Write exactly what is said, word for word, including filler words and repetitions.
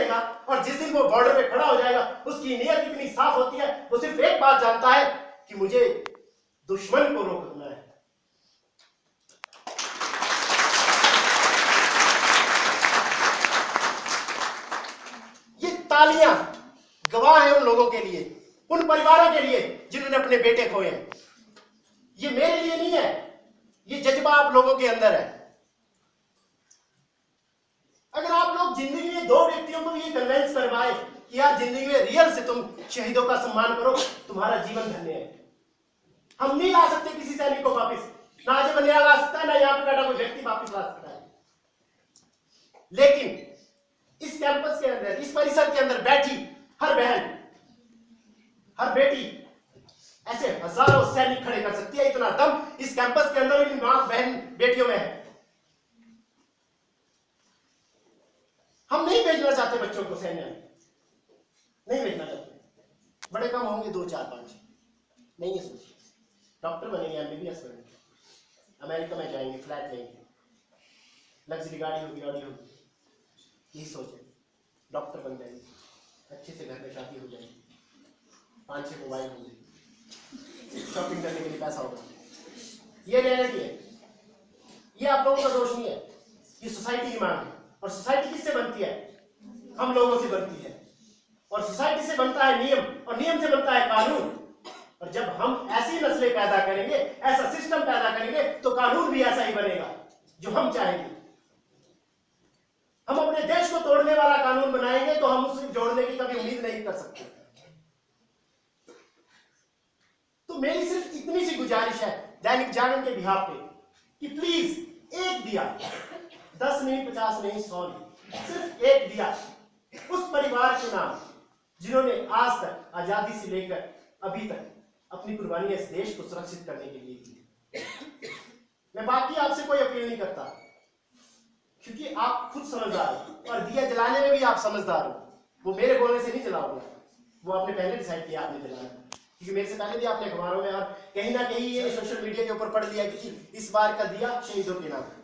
करेगा, और जिस दिन वो बॉर्डर पे खड़ा हो जाएगा उसकी नीयत इतनी साफ होती है, वो सिर्फ एक बात जानता है कि मुझे दुश्मन को रोकना है। ये तालियां गवाह है उन लोगों के लिए, उन परिवारों के लिए जिन्होंने अपने बेटे खोए हैं। ये मेरे लिए नहीं है, ये जज्बा आप लोगों के अंदर है। अगर आप लोग जिंदगी में दो व्यक्तियों को ये कन्वेंस करवाए कि यार जिंदगी में रियल से तुम शहीदों का सम्मान करो, तुम्हारा जीवन धन्य है। हम नहीं ला सकते किसी सैनिक को वापस, ना अजय बंदेला ला सकता है, ना यहाँ पे बैठा कोई व्यक्ति वापस ला सकता है, लेकिन इस कैंपस के अंदर, इस परिसर के अंदर बैठी हर बहन, हर बेटी ऐसे हजारों सैनिक खड़े कर सकती है। इतना दम इस कैंपस के अंदर इन मां बहन बेटियों में है। हम नहीं भेजना चाहते बच्चों को सैन्य में, नहीं भेजना चाहते। बड़े कम होंगे, दो चार पांच, नहीं है सोचिए। डॉक्टर बनेंगे, एमबीबीएस बनेंगे, अमेरिका में जाएंगे, फ्लैट लेंगे, लग्जरी गाड़ी होगी, ऑडी होगी, यही सोचे। डॉक्टर बन जाएंगे, अच्छे से घर में शादी हो जाएगी, पांच छह मोबाइल होंगे, शॉपिंग करने के लिए पैसा होगा। ये रियलिटी है, ये आप लोगों का दोष नहीं है, ये सोसाइटी की मांग है। और सोसाइटी किससे बनती है? हम लोगों से बनती है। और सोसाइटी से बनता है नियम, और नियम से बनता है कानून। और जब हम ऐसी नस्लें पैदा करेंगे, ऐसा सिस्टम पैदा करेंगे, तो कानून भी ऐसा ही बनेगा जो हम चाहेंगे। हम अपने देश को तोड़ने वाला कानून बनाएंगे तो हम उसे जोड़ने की कभी उम्मीद नहीं कर सकते। तो मेरी सिर्फ इतनी सी गुजारिश है दैनिक जागरण के बिहाफ पे कि प्लीज एक दिया, दस नहीं, पचास नहीं, सौ नहीं, सिर्फ एक दिया उस परिवार के नाम जिन्होंने आज तक आजादी से लेकर अभी तक अपनी कुर्बानी इस देश को सुरक्षित करने के लिए की। मैं बाकी आपसे कोई अपील नहीं करता, क्योंकि आप खुद समझदार हो, और दिया जलाने में भी आप समझदार हो। वो मेरे बोलने से नहीं जलाओगे, वो आपने पहले डिसाइड किया आपने जलाना, क्योंकि मेरे से पहले भी आपने अखबारों में और कहीं ना कहीं ये सोशल मीडिया के ऊपर पढ़ लिया कि इस बार का दिया शहीदों के नाम।